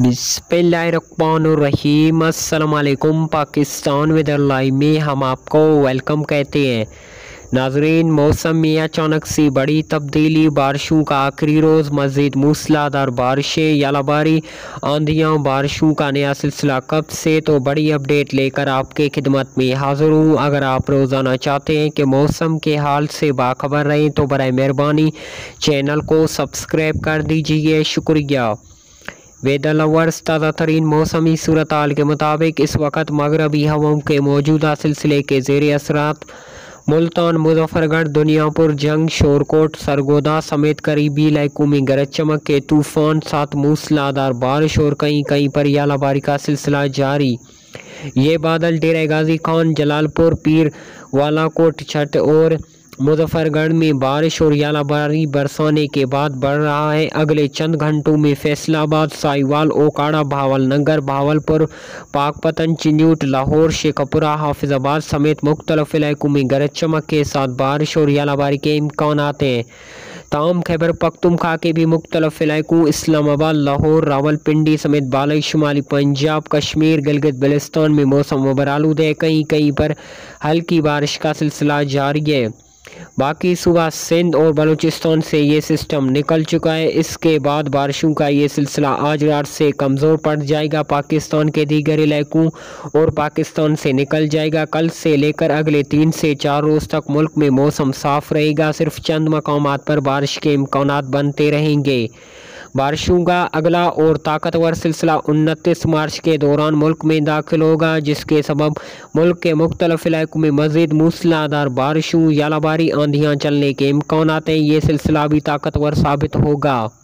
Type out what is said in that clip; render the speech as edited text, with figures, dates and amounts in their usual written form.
बिस्मिल्लाहिर्रहमानिर्रहीम। अस्सलाम वालेकुम। पाकिस्तान वेदर लाइव में हम आपको वेलकम कहते हैं। नाजरीन, मौसम में अचानक से बड़ी तब्दीली, बारिशों का आखिरी रोज़, मज़ीद मूसलाधार बारिशें, यालाबारी, आंधियाँ, बारिशों का नया सिलसिला कब से, तो बड़ी अपडेट लेकर आपके खिदमत में हाज़िर हूँ। अगर आप रोज़ाना चाहते हैं कि मौसम के हाल से बाखबर रहें तो बराए मेहरबानी चैनल को सब्सक्राइब कर दीजिए, शुक्रिया। वेदर लवर्स, ताज़ा तरीन मौसमी सूरत हाल के मुताबिक इस वक्त मगरबी हवाओं के मौजूदा सिलसिले के ज़ेर असरात मुल्तान, मुजफ्फरगढ़, दुनियापुर, जंग, शोरकोट, सरगोदा समेत करीबी इलाकों में गरज चमक के तूफान साथ मूसलाधार बारिश और कहीं कहीं पर यालाबारी का सिलसिला जारी। ये बादल डेरा गाजी खान, जलालपुर, पीर वाला कोट, छठ और मुजफ्फरगढ़ में बारिश और यालाबारी बरसाने के बाद बढ़ रहा है। अगले चंद घंटों में फैसलाबाद, साहिवाल, ओकाड़ा, भावलनगर, भावलपुर, पाकपतन, चिन्यूट, लाहौर, शेखपुरा, हाफिजाबाद समेत मुख्तलिफ इलाकों में गरज चमक के साथ बारिश और यालाबारी के इम्कान हैं। ताम खैबर पख्तूनख्वा के भी मुख्तलिफ इलाकों, इस्लामाबाद, लाहौर, रावलपिंडी समेत बालई शुमाली पंजाब, कश्मीर, गिलगित बल्तिस्तान में मौसम मुबरालूद है। कहीं कहीं पर हल्की बारिश का सिलसिला जारी है। बाकी सुबह सिंध और बलूचिस्तान से ये सिस्टम निकल चुका है। इसके बाद बारिशों का ये सिलसिला आज रात से कमज़ोर पड़ जाएगा, पाकिस्तान के दीगर इलाकों और पाकिस्तान से निकल जाएगा। कल से लेकर अगले 3 से 4 रोज़ तक मुल्क में मौसम साफ़ रहेगा। सिर्फ चंद मकामात पर बारिश के इम्कानात बनते रहेंगे। बारिशों का अगला और ताकतवर सिलसिला 29 मार्च के दौरान मुल्क में दाखिल होगा, जिसके सबब मुल्क के मुख्तलिफ इलाकों में मज़ीद मूसलाधार बारिशों, यालाबारी, आंधियाँ चलने के इम्कान हैं। ये सिलसिला भी ताकतवर साबित होगा।